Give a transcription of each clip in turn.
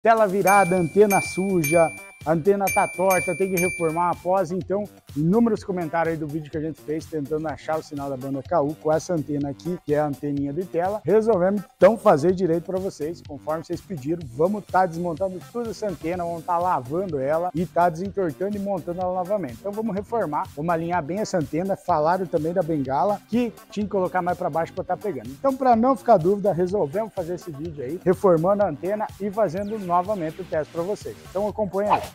tela virada, antena suja, a antena tá torta, tem que reformar após, então inúmeros comentários aí do vídeo que a gente fez tentando achar o sinal da banda KU com essa antena aqui, que é a anteninha de tela. Resolvemos então fazer direito para vocês, conforme vocês pediram. Vamos estar desmontando toda essa antena, vamos estar lavando ela e tá desentortando e montando ela novamente. Então vamos reformar, vamos alinhar bem essa antena. Falaram também da bengala que tinha que colocar mais para baixo para estar pegando. Então, para não ficar dúvida, resolvemos fazer esse vídeo aí, reformando a antena e fazendo novamente o teste para vocês. Então acompanha aí.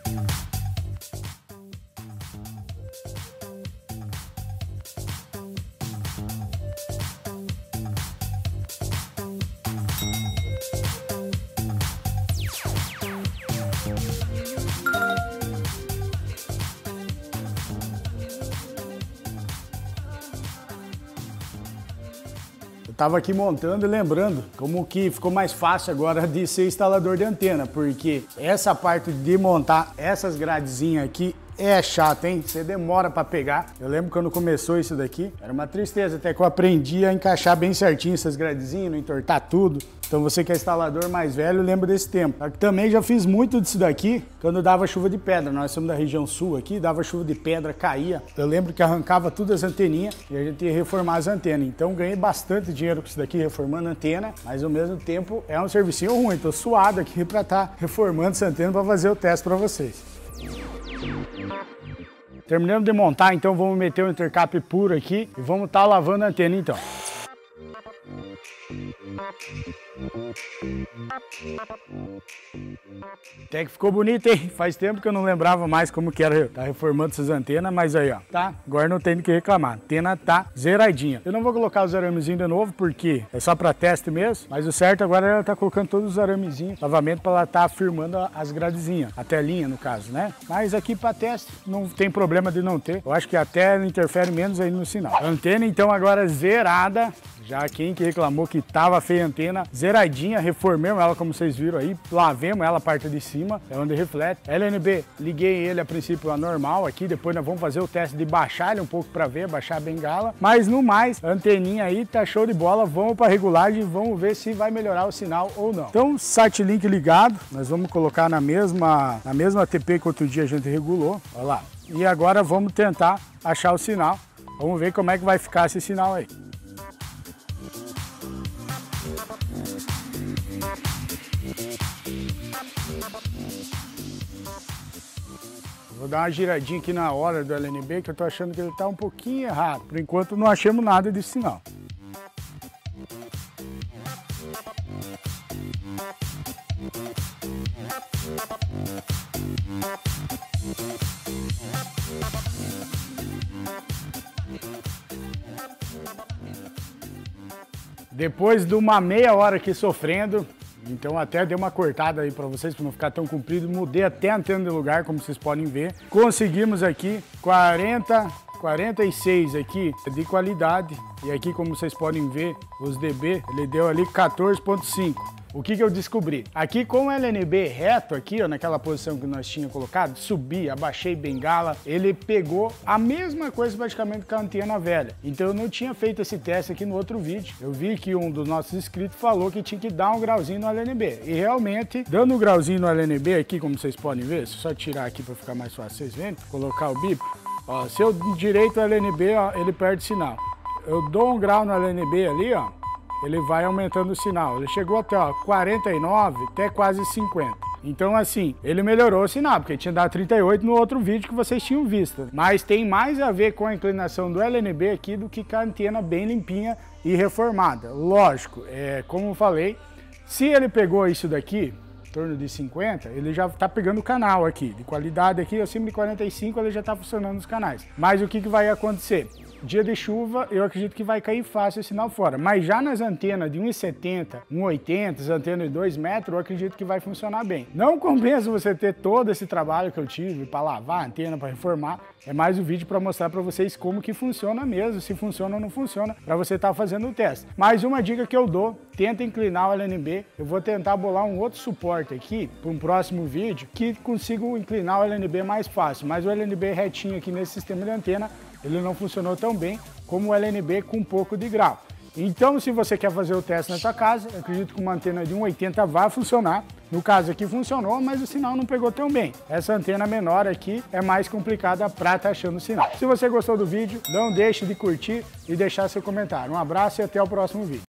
Tava aqui montando e lembrando como que ficou mais fácil agora de ser instalador de antena, porque essa parte de montar essas gradezinhas aqui é chato, hein? Você demora para pegar. Eu lembro quando começou isso daqui, era uma tristeza, até que eu aprendi a encaixar bem certinho essas gradezinhas, não entortar tudo. Então você que é instalador mais velho, lembra desse tempo. Eu também já fiz muito disso daqui quando dava chuva de pedra. Nós somos da região sul aqui, dava chuva de pedra, caía. Eu lembro que arrancava tudo as anteninhas e a gente ia reformar as antenas. Então ganhei bastante dinheiro com isso daqui, reformando a antena, mas ao mesmo tempo é um servicinho ruim. Tô suado aqui para estar reformando essa antena para fazer o teste para vocês. Terminando de montar, então vamos meter o intercap puro aqui e vamos estar lavando a antena então. Até que ficou bonito, hein? Faz tempo que eu não lembrava mais como que era tá reformando essas antenas, mas aí ó, tá? Agora não tem do que reclamar, a antena tá zeradinha. Eu não vou colocar os aramezinhos de novo porque é só para teste mesmo, mas o certo agora é ela tá colocando todos os aramezinhos novamente para ela tá firmando as gradezinhas, a telinha no caso, né? Mas aqui para teste não tem problema de não ter, eu acho que até interfere menos aí no sinal. A antena então agora zerada. Já quem que reclamou que tava feia a antena, zeradinha, reformemos ela como vocês viram aí, lavemos ela a parte de cima, é onde reflete. LNB, liguei ele a princípio a normal aqui, depois nós vamos fazer o teste de baixar ele um pouco para ver, baixar a bengala. Mas no mais, a anteninha aí tá show de bola, vamos para regulagem e vamos ver se vai melhorar o sinal ou não. Então, site link ligado, nós vamos colocar na mesma ATP que outro dia a gente regulou, olha lá. E agora vamos tentar achar o sinal, vamos ver como é que vai ficar esse sinal aí. Vou dar uma giradinha aqui na hora do LNB, que eu tô achando que ele tá um pouquinho errado. Por enquanto não achamos nada de sinal. Depois de uma meia hora aqui sofrendo, então até dei uma cortada aí para vocês, para não ficar tão comprido, mudei até a antena de lugar, como vocês podem ver. Conseguimos aqui 46 aqui de qualidade, e aqui como vocês podem ver, os dB, ele deu ali 14.5. O que eu descobri? Aqui com o LNB reto aqui, ó, naquela posição que nós tínhamos colocado, subi, abaixei bengala, ele pegou a mesma coisa praticamente que a antena velha. Então eu não tinha feito esse teste aqui no outro vídeo. Eu vi que um dos nossos inscritos falou que tinha que dar um grauzinho no LNB. E realmente, dando um grauzinho no LNB aqui, como vocês podem ver, se eu só tirar aqui para ficar mais fácil vocês verem, colocar o bip, ó, se eu direito o LNB, ó, ele perde sinal. Eu dou um grau no LNB ali, ó, ele vai aumentando o sinal. Ele chegou até ó, 49, até quase 50. Então assim, ele melhorou o sinal, porque tinha dado 38 no outro vídeo que vocês tinham visto. Mas tem mais a ver com a inclinação do LNB aqui do que com a antena bem limpinha e reformada. Lógico, como eu falei, se ele pegou isso daqui, em torno de 50, ele já está pegando o canal aqui, de qualidade aqui, acima de 45 ele já está funcionando os canais. Mas o que vai acontecer? Dia de chuva, eu acredito que vai cair fácil o sinal fora. Mas já nas antenas de 1,70, 1,80, as antenas de 2 metros, eu acredito que vai funcionar bem. Não compensa você ter todo esse trabalho que eu tive para lavar a antena, para reformar. É mais um vídeo para mostrar para vocês como que funciona mesmo, se funciona ou não funciona, para você estar fazendo o teste. Mais uma dica que eu dou, tenta inclinar o LNB. Eu vou tentar bolar um outro suporte aqui para um próximo vídeo que consiga inclinar o LNB mais fácil. Mas o LNB retinho aqui nesse sistema de antena, ele não funcionou tão bem como o LNB com um pouco de grau. Então, se você quer fazer o teste na sua casa, eu acredito que uma antena de 1,80 vai funcionar. No caso aqui funcionou, mas o sinal não pegou tão bem. Essa antena menor aqui é mais complicada para estar achando o sinal. Se você gostou do vídeo, não deixe de curtir e deixar seu comentário. Um abraço e até o próximo vídeo.